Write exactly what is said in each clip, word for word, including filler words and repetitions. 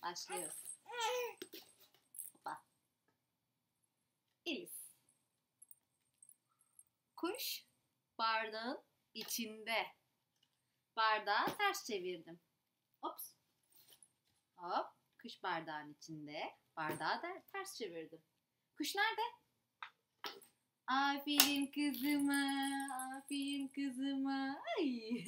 Başlıyoruz. Hoppa. Elif. Kuş bardağın içinde. Bardağı ters çevirdim. Ops. Hop. Kuş bardağın içinde. Bardağı da ters çevirdim. Kuş nerede? Aferin kızıma. Aferin kızıma. Ay.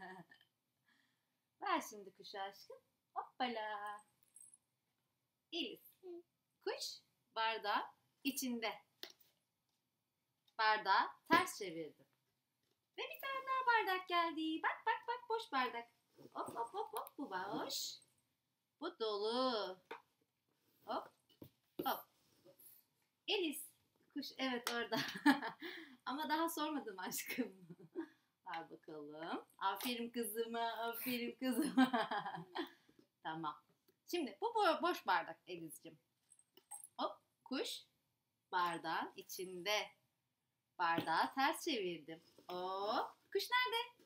Ver şimdi kuşu aşkım. Hoppala. Elif. Kuş bardağın içinde. Bardağı ters çevirdim. Ve bir tane daha bardak geldi. Bak bak bak boş bardak. Hop hop hop hop bu boş. Bu dolu. Hop hop. Elis. Kuş evet orada. Ama daha sormadım aşkım. Ver bakalım. Aferin kızıma. Aferin kızıma. Tamam. Şimdi bu boş bardak Elis'cim. Hop kuş bardağın içinde. Bardağı ters çevirdim. Oo, kuş nerede?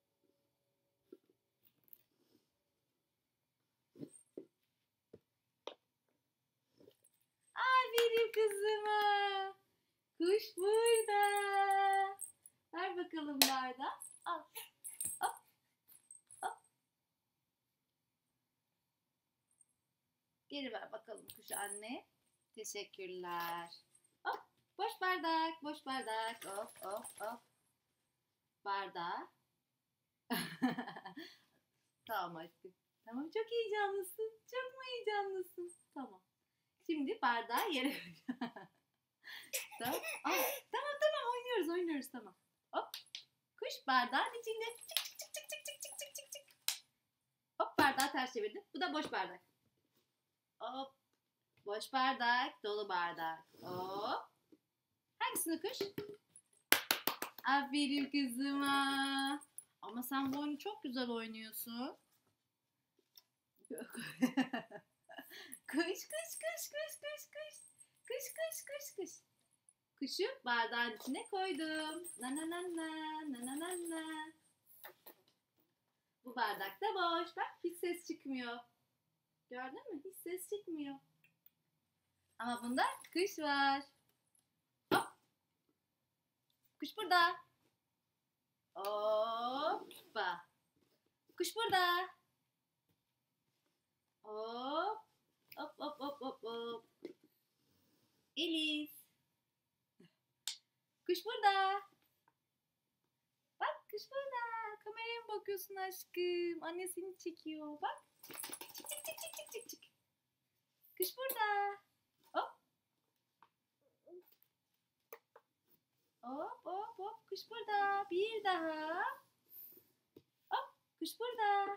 Aferin kızıma. Kuş burada. Ver bakalım bardağı. Al. Hop. Hop. Geri ver bakalım kuş anne. Teşekkürler. Hop. Boş bardak. Boş bardak. Hop hop hop. Bardağı. Tamam aşkım. Tamam çok heyecanlısın. Çok mu heyecanlısın? Tamam. Şimdi bardağı yere koyacağım. Tamam. Aa, tamam tamam oynuyoruz oynuyoruz tamam. Hop. Kuş bardağın içinde. Çık çık çık çık çık çık çık çık çık. Hop bardağı ters çevirdim. Bu da boş bardak. Hop. Boş bardak, dolu bardak. Hop. Hangisini kuş? Aferin kızıma. Ama sen bu oyunu çok güzel oynuyorsun. Kuş kuş kuş kuş kuş kuş. Kuş kuş kuş kuş. Kuşu bardağın içine koydum. Na na na na na na na na. Bu bardak da boş. Bak hiç ses çıkmıyor. Gördün mü? Hiç ses çıkmıyor. Ama bunda kuş var. Hop. Kuş burada. Hoppa. Kuş burada. Hop. Hop hop hop hop hop. Elif. Kuş burada. Bak kuş burada. Kameraya mı bakıyorsun aşkım? Anne seni çekiyor. Bak. Çık çık çık çık çık çık çık. Kuş burada. Hop. Hop hop hop. Kuş burada. Bir daha. Hop. Kuş burada.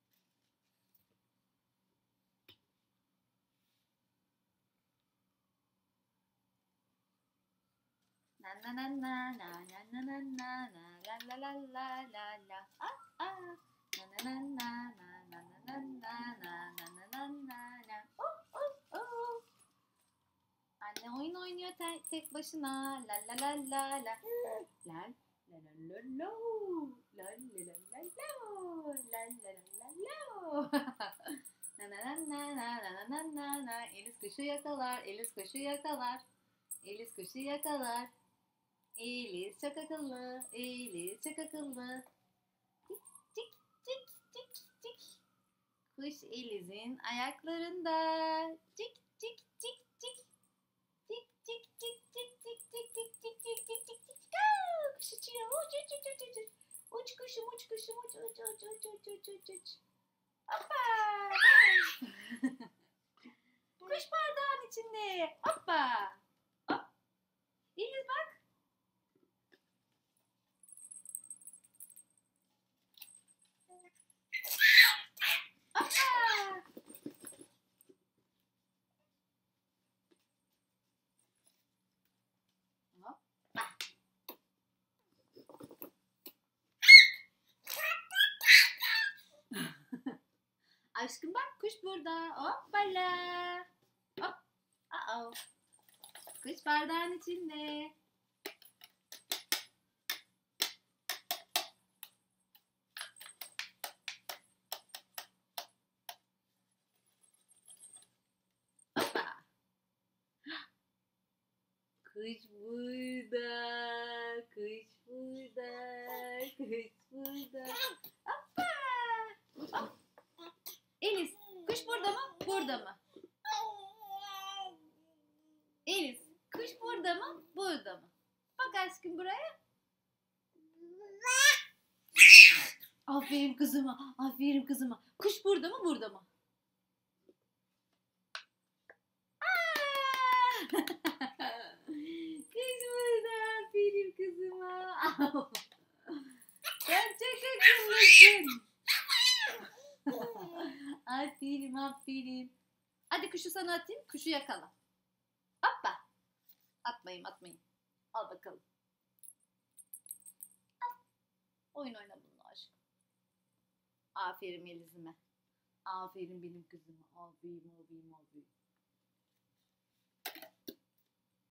Na na na na na na na na na na la la la la la la ah ah na na na na na na na na na na na na na na oh oh oh. Anne oyun oynuyor te tek başına la la la la la la la la la la la la la la la la la la na na na na na na na na na Elis kuşu yakalar Elis kuşu yakalar Elis kuşu yakalar Elis çok akıllı, Elis çok akıllı. Cik cik cik cik cik. Kuş Elis'in ayaklarında. Cik cik cik cik. Cik cik cik cik cik cik cik cik cik cik cik cik. Aa, kuş uçuyor. Uç uç uç uç uç. Uç kuşum uç kuşum uç uç uç uç uç uç uç uç. Hoppa. Kuş bardağın içinde. Hoppa. Hop. Elis bak. Aşkım bak kuş burada. Hoppala. Hop. Uh-oh. Kuş bardağın içinde. Kuş burada, kuş burada, kuş burada. Hoppa! Hop. Elis, kuş burada mı? Burada mı? Elis, kuş burada mı? Burada mı? Bak aşkım buraya. Aferin kızıma, aferin kızıma. Kuş burada mı? Burada mı? Kuş burada, aferin kızıma. Sen çok akıllısın. Aferin, aferin. Hadi kuşu sana atayım, kuşu yakala. Hoppa. Atmayayım, atmayayım. Al bakalım. Al. Oyun oyna bununla aşkım. Aferin Eliz'ime. Aferin benim kızıma. Aferin, aferin, aferin.